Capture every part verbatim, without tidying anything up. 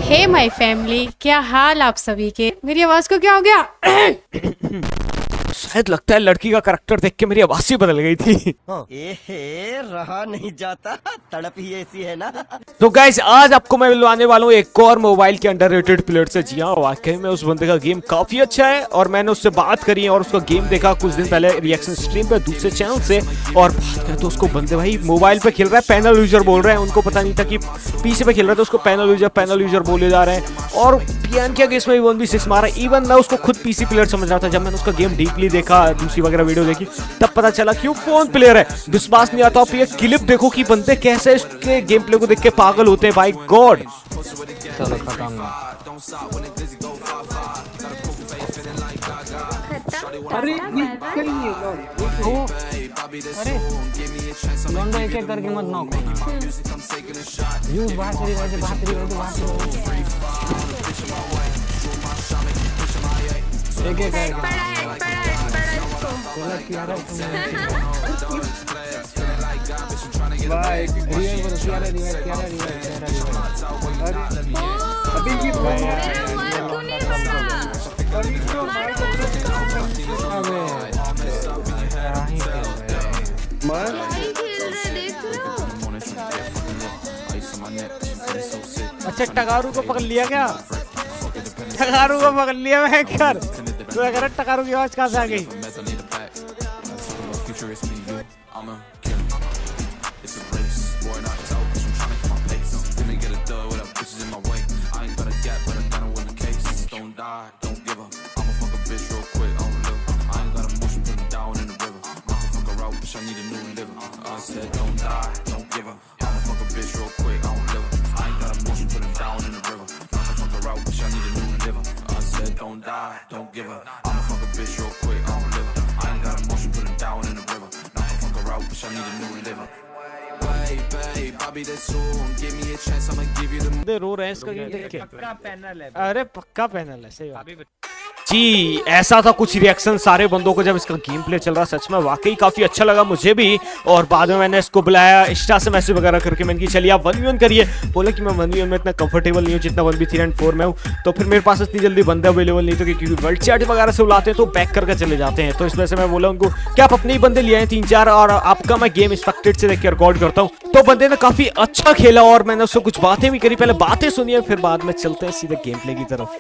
Hey my family, क्या हाल आप सभी के। मेरी आवाज को क्या हो गया? शायद लगता है लड़की का करैक्टर देख के मेरी आवाज ही बदल गई थी। एहे, रहा नहीं जाता, तड़प ही ऐसी है ना। तो गाइस आज आपको मैं मिलवाने वाला हूँ एक और मोबाइल के अंडररेटेड प्लेयर से। जी हाँ, वाकई में उस बंदे का गेम काफी अच्छा है और मैंने उससे बात करी है और उसका गेम देखा कुछ दिन पहले रिएक्शन स्ट्रीम पे दूसरे चैनल से। और बात करें तो उसको बंदे भाई मोबाइल पे खेल रहा है, पैनल यूजर बोल रहे हैं। उनको पता नहीं था कि पीसी पे खेल रहा है तो उसको पैनल यूजर पैनल यूजर बोले जा रहे हैं। और पीएन के अगेंस्ट में वन बी सिक्स मारा। इवन मैं उसको खुद पीसी प्लेयर समझ रहा था। जब मैंने उसका गेम डीपली देखा, दूसरी वगैरह वीडियो देखी, तब पता चला कि वो फोन प्लेयर है। विश्वास नहीं आता। आप ये क्लिप देखो कि बंदे कैसे इसके गेम प्ले को देख के पागल होते हैं। भाई गॉड, चलो खत्म। अरे अरे एक एक करके मत नॉक होना। यूज बाहर चली जाए, बाहर चली जाए, बाहर चली जाए। एक एक करके भाई रिवाइव करो, रिवाइव रिवाइव क्या है रिवाइव। अभी ये क्यों नहीं बना? अबे मार अच्छा टकारू को पकड़ लिया क्या? टकारू को पकड़ लिया मैं कर। तो अगर टकारू की आवाज कहाँ से आ गई? रो रहे हैं इसका गेम देख के। पक्का पैनल है। अरे पक्का पैनल है, सही बात। जी ऐसा था कुछ रिएक्शन सारे बंदों को जब इसका गेम प्ले चल रहा। सच में वाकई काफी अच्छा लगा मुझे भी। और बाद में मैंने इसको बुलाया, इंस्टा से मैसेज वगैरह करके मैंने की चलिए आप वन वी वन करिए। बोला कि मैं वन वी वन में इतना कंफर्टेबल नहीं हूँ जितना one B three and four में हूँ। तो फिर मेरे पास इतनी जल्दी बंदे अवेलेबल नहीं थे क्योंकि वर्ल्ड चैट वगैरह से बुलाते हैं तो बैक करके चले जाते हैं। तो इस वजह से मैं बोला उनको कि आप अपने ही बंदे लिए हैं तीन चार और आपका मैं गेम एक्सपेक्टेड से देख के रिकॉर्ड करता हूँ। तो बंदे ने काफी अच्छा खेला और मैंने उससे कुछ बातें भी करी। पहले बातें सुनिए फिर बाद में चलते हैं सीधे गेम प्ले की तरफ।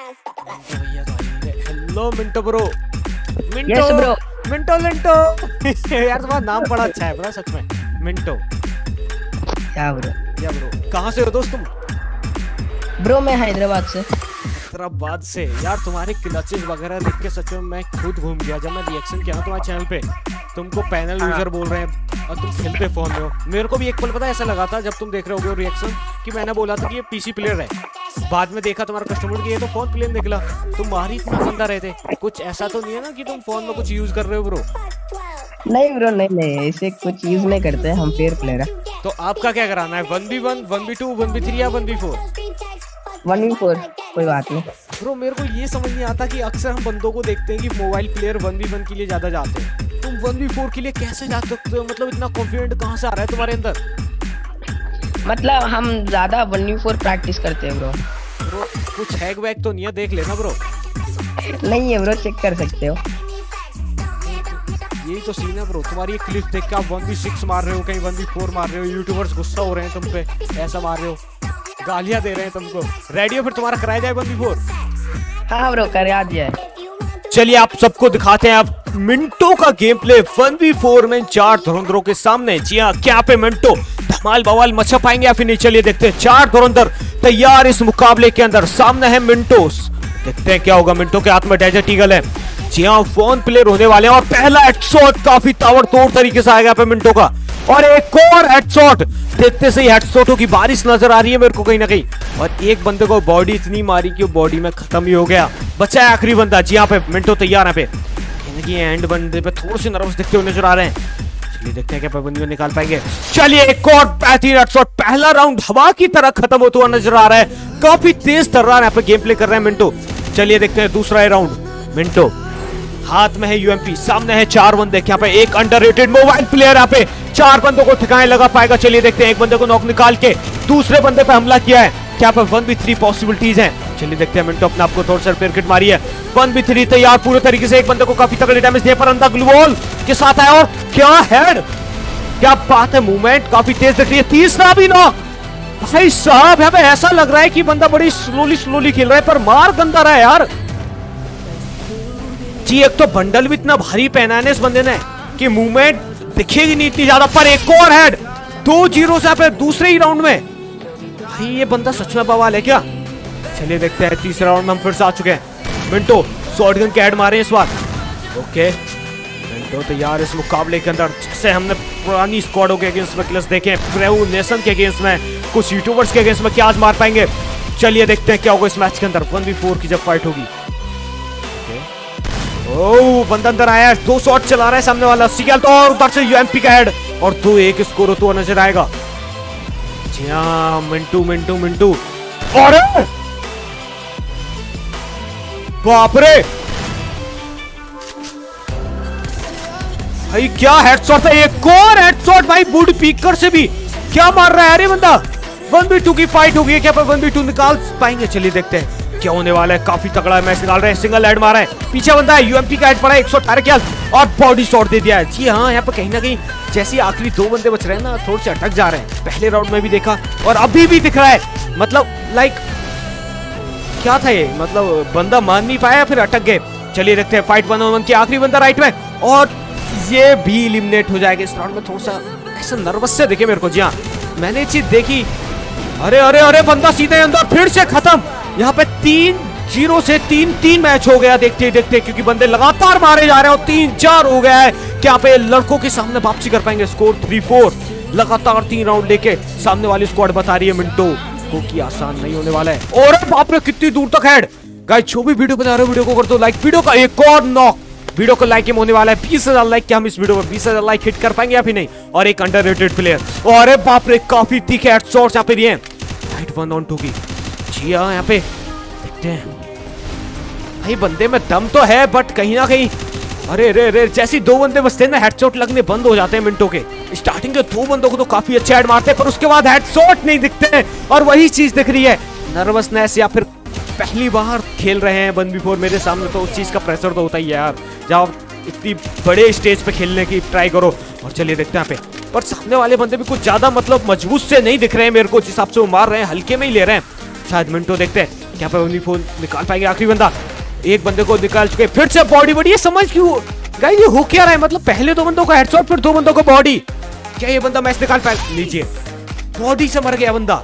Hello Minto bro. Minto yes, bro. Minto Linto यार तुम्हारा नाम बड़ा अच्छा है बड़ा, सच में मिंटो। क्या ब्रो? क्या ब्रो? कहाँ से हो दोस्त तुम? ब्रो मैं हैदराबाद से। हैदराबाद से? यार तुम्हारे क्लचेस वगैरह देख के सच में मैं खुद घूम गया। जब मैं रिएक्शन किया तुम्हारे चैनल पे तुमको पैनल यूजर बोल रहे हैं और तुम खेलते फोन में हो। मेरे को भी एक पल पता ऐसा लगा था जब तुम देख रहे होगे रिएक्शन कि मैंने बोला था कि ये पीसी प्लेयर है। बाद में देखा तुम्हारा कस्टमर की ये तो फोन प्लेयर निकला। तुम्हारी इतना बंदा रहे थे। कुछ ऐसा तो नहीं है ना कि तुम फोन में कुछ यूज कर रहे हो ब्रो? नहीं ब्रो नहीं नहीं ऐसे कुछ यूज नहीं करते हैं, हम प्लेयर प्लेयर है। तो आपका क्या कराना है? One B one, one B two, one B three या one B four? One V four कोई बात नहीं ब्रो। मेरे को ये समझ नहीं आता कि अक्सर हम बंदों को देखते हैं कि mobile player one B one के लिए ज्यादा जाते हैं। तुम वन बी फोर के लिए कैसे जा सकते हो? मतलब इतना कॉन्फिडेंट कहाँ से आ रहा है तुम्हारे अंदर? मतलब हम ज्यादा वन वी फोर प्रैक्टिस करते हैं ब्रो। ब्रो कुछ हैक वैक तो नहीं है? देख लेना ब्रो। नहीं है ब्रो, चेक कर सकते हो। यही तो सीन है ब्रो। तुम्हारी एक क्लिप देख के आप वन बी सिक्स मार रहे हो, कहीं वन बी फोर मार रहे हो। यूट्यूबर्स गुस्सा हो रहे हैं तुम पे, ऐसा मार रहे हो, गालियां दे रहे हैं तुमको। रेडी हो फिर तुम्हारा कराया जाए वन बी फोर? हाँ ब्रो करा दिया है। चलिए आप सबको दिखाते हैं आप मिंटो का game play one B four में चार धुरंधरों के सामने। जी हाँ, क्या पे मिंटो धमाल बवाल मचा पाएंगे या फिर नहीं? चलिए देखते हैं। चार धुरंधर तैयार इस मुकाबले के अंदर। सामने है मिंटोस। देखते हैं क्या होगा। मिंटो के हाथ में डेजर्ट ईगल है। जी हाँ, फोन प्लेयर होने वाले हैं और पहला हेडशॉट काफी ताबड़तोड़ तरीके से आएगा पे मिंटो का। और एक और हेडशॉट। देखते से ही हेडशॉटों की बारिश नजर आ रही है मेरे को कहीं ना कहीं। और एक बंदे को बॉडी इतनी मारी कि वो बॉडी में खत्म ही हो गया। बचा है आखिरी बंदा। जी यहाँ पे मिंटो तैयार है। पे एंड बंदे पे थोड़े से नर्वस दिखते हुए नजर आ रहे हैं। चलिए देखते हैं क्या पाबंदियों निकाल पाएंगे। चलिए एक और बेहतरीन हेडशॉट। पहला राउंड हवा की तरह खत्म होता हुआ नजर आ रहा है। काफी तेज तर्रार यहाँ पे गेम प्ले कर रहे हैं मिंटो। चलिए देखते हैं दूसरा राउंड। मिंटो हाथ में है यूएमपी, सामने है चार बंदे। यहाँ पे एक अंडररेटेड मोबाइल प्लेयर यहाँ पे चार बंदों को ठिकाने लगा पाएगा। चलिए देखते हैं। एक बंदे को नॉक निकाल के दूसरे बंदे पे हमला किया है। क्या पर वन बी थ्री पॉसिबिलिटीज हैं। चलिए देखते हैं, मिंटो अपने आपको थोड़ा सा रिपेयर किट मारी है। वन बी थ्री तैयार पूरे तरीके से, एक बंदे को काफी तगड़े डैमेज दिए पर अंदर ग्लू वॉल के साथ है। और क्या हेड, क्या बात है, मूवमेंट काफी तेज दिख रही है। तीसरा भी नॉक भाई साहब, यहाँ पे ऐसा लग रहा है कि बंदा बड़ी स्लोली स्लोली खेल रहा है पर मार गंदा रहा है यार जी। एक तो बंडल भी इतना भारी पहना है इस बंदे ने कि मूवमेंट दिखेगी नहीं इतनी ज्यादा, पर एक और हेड, दो जीरो से पे दूसरे ही राउंड में। भाई ये बंदा सच में बवाल है क्या। चलिए देखते हैं, तीसरे राउंड में हम फिर से आ चुके हैं। मिंटो शॉटगन के हेड मारे इस बार। ओके मिंटो तैयार इस मुकाबले के अंदर, जैसे हमने पुरानी स्क्वाडों के अगेंस्ट में क्लस देखे, प्रेऊ नेशन के अगेंस्ट में, कुछ यूट्यूबर्स के अगेंस्ट में, क्या आज मार पाएंगे। चलिए देखते हैं क्या होगा इस मैच के अंदर वन वी फोर की जब फाइट होगी। ओह बंदा अंदर आया है, दो शॉट चला रहा है सामने वाला सिगल, तो और उधर से यूएमपी का हेड और दो एक स्कोर होता हुआ नजर आएगा। जी हाँ, मिंटू मिंटू मिंटू, और बाप रे भाई क्या हेडशॉट है, एक और हेडशॉट भाई वुड पीकर से भी, क्या मार रहा है अरे बंदा। वन बी टू की फाइट होगी, क्या पर वन बी टू निकाल पाएंगे। चलिए देखते हैं क्या होने वाला है, काफी तगड़ा मैच निकाल रहे हैं। सिंगल हेड मारा है, पीछे बंदा है, यूएमपी का हेड पड़ा है, एक सौ अठारह क्या और बॉडी शॉट दे दिया है। जी हाँ, यहाँ पर कहीं ना कहीं जैसे आखिरी दो बंदे बच रहे हैं ना, थोड़े से अटक जा रहे हैं। पहले राउंड में भी देखा और अभी भी दिख रहा है, मतलब लाइक क्या था ये, मतलब बंदा मान नहीं पाया फिर अटक गए। चलिए देखते हैं फाइट वन ऑन वन की, आखिरी बंदा राइट में और ये भी एलिमिनेट हो जाएगा इस राउंड में। थोड़ा सा ऐसा नर्वस से देखे मेरे को। जी हाँ, मैंने चीज देखी, अरे अरे अरे बंदा सीधे अंदर, फिर से खत्म। यहाँ पे तीन जीरो से तीन तीन मैच हो गया देखते देखते, क्योंकि बंदे लगातार मारे जा रहे हैं और तीन चार हो गया है। क्या पे लड़कों के सामने वापसी कर पाएंगे, स्कोर थ्री फोर, लगातार तीन राउंड लेके सामने वाली स्क्वाड बता रही है मिंटो को कि आसान नहीं होने वाला है। और बाप रे कितनी दूर तक हेड। गाइस जो भी वीडियो बता रहे हो वीडियो को कर दो लाइक, वीडियो का एक और नॉक, वीडियो को लाइक होने वाला है बीस हजार लाइक। क्या हम इस वीडियो पर बीस हजार लाइक हिट कर पाएंगे या फिर नहीं। और एक अंडररेटेड प्लेयर, और बाप रे काफी तीखे हेडशॉट्स यहाँ पे दिए हैं। फाइट वन ऑन टू की, जी हाँ यहाँ पे देखते हैं भाई बंदे में दम तो है बट कहीं ना कहीं, अरे अरे अरे जैसे दो बंदे बचते हैं ना, हेडशॉट लगने बंद हो जाते हैं मिंटो के। स्टार्टिंग के दो बंदों को तो काफी अच्छे हेड मारते हैं पर उसके बाद हेडशॉट नहीं दिखते हैं, और वही चीज दिख रही है, नर्वसनेस या फिर पहली बार खेल रहे हैं वन बी फोर मेरे सामने, तो उस चीज का प्रेशर तो होता ही है यार, जब इतनी बड़े स्टेज पे खेलने की ट्राई करो। और चलिए देखते हैं यहाँ पे, पर सामने वाले बंदे भी कुछ ज्यादा मतलब मजबूत से नहीं दिख रहे हैं मेरे को, जिस हिसाब से वो मार रहे हैं हल्के में ही ले रहे हैं। शायद मिंटो देखते हैं क्या पे वन बी फोर निकाल पाएंगे। आखिरी बंदा, एक बंदे को निकाल चुके, फिर से बॉडी बॉडी, ये समझ क्यों गाइस ये हो क्या रहा है, मतलब पहले दो बंदों को हेडशॉट फिर दो बंदों को बॉडी, क्या ये बंदा मैच निकाल पाए। लीजिए बॉडी से मर गया बंदा।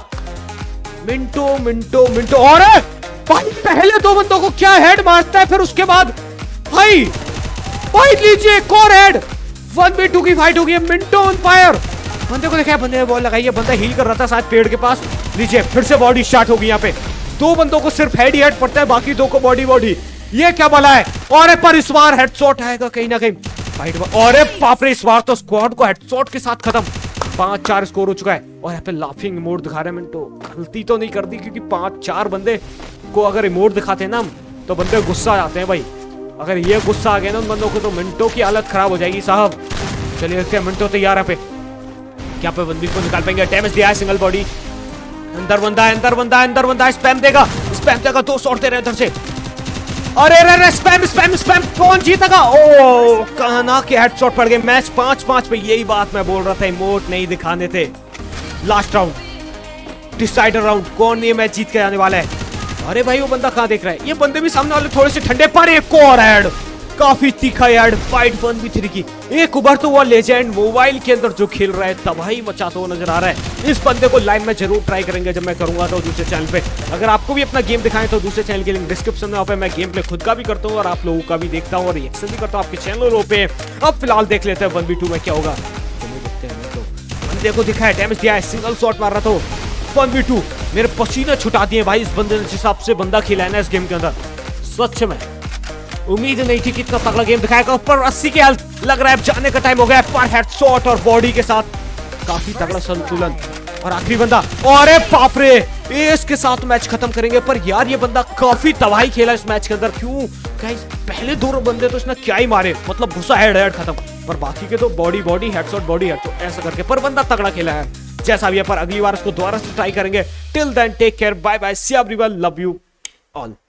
मिंटो मिंटो मिंटो, और भाई पहले दो बंदों को क्या हेड मारता है, फिर उसके बाद भाई भाई लीजिए एक और हेड। वन बी टू की फाइट होगी, मिंटो ऑन फायर। बंदे को देखा, बंदे ने बॉल लगाई है, बंदा हील कर रहा था शायद पेड़ के पास। लीजिए फिर से बॉडी स्टार्ट होगी। यहाँ पे दो बंदों को सिर्फ हेड ही हेड पड़ता है, बाकी दो को बॉडी बॉडी, ये क्या बला है। और पर इस बार हेडशॉट आएगा कहीं ना कहीं फाइट में, और बाप रे इस बार तो स्क्वाड को हेडशॉट के साथ खत्म। पांच चार स्कोर हो चुका है और यहाँ पे लाफिंग इमोट दिखा रहे हैं मिंटो। गलती तो नहीं कर दी, क्योंकि पांच चार बंदे को अगर इमोट दिखाते हैं ना तो बंदे गुस्सा आ जाते हैं भाई। अगर ये गुस्सा आ गया ना उन बंदों को तो मिंटो की हालत खराब हो जाएगी साहब। चलिए देखते हैं मिंटो तैयार है पे, क्या पे बंदी को निकाल पाएंगे। डैमेज दिया है, सिंगल बॉडी, अंदर बंदा है, अंदर बंदा है, अंदर बंदा है, स्पैम देगा, स्पैम देगा, दो शॉट दे रहे हैं इधर से। अरे अरे अरे स्पैम स्पैम स्पैम, कौन जीतेगा। ओ कहना के हेडशॉट पड़ गए। मैच पांच पांच पे, यही बात मैं बोल रहा था, इमोट नहीं दिखाने थे। लास्ट राउंड, डिसाइडर राउंड, कौन ये मैच जीत के आने वाला है। अरे भाई वो बंदा कहाँ देख रहा है, ये बंदे भी सामने वाले थोड़े से ठंडे, पर एक और हेड, काफी तीखा head. Fight one B three की एक उभर तो वो लेजेंड मोबाइल के अंदर जो खेल रहा है तबाही मचाता हुआ नजर आ रहा है। इस बंदे को लाइव में जरूर ट्राई करेंगे जब मैं करूंगा तो दूसरे चैनल पे। अगर आपको भी अपना गेम दिखाएं तो दूसरे चैनल के लिंक डिस्क्रिप्शन में, वहाँ पे मैं गेम प्ले खुद का भी करता हूँ और आप लोगों का भी देखता हूँ और रिएक्शन भी करता हूँ आपके चैनलों पे। अब फिलहाल देख लेते हैं वन बी टू में क्या होगा। देखते हैं तो बंदे को दिखा है, डैमेज दिया है, सिंगल शॉट मार रहा था। वन बी टू मेरे पसीने छुटा दिए भाई इस बंदे ने, जिस हिसाब से बंदा खेला है ना इस गेम के अंदर, सच में उम्मीद नहीं थी कि इतना तगड़ा गेम दिखाएगा। ऊपर अस्सी के हेल्थ, लग रहा है जाने का टाइम हो गया। पर हेडशॉट और बॉडी के साथ काफी तगड़ा संतुलन। और आखिरी बंदा, और बाप रे एस के साथ मैच खत्म करेंगे। पर यार ये बंदा काफी तबाही खेला इस मैच के अंदर। क्यों गाइस, पहले दो बंदे तो इसने क्या ही मारे, मतलब घुसा हेड हेड खत्म, पर बाकी के तो body body headshot body headshot ऐसा करके, पर बंदा तगड़ा खेला है। जैसा भी है, पर अगली बार उसको दोबारा से ट्राई करेंगे। Till then take care, bye bye, see everyone, love you all.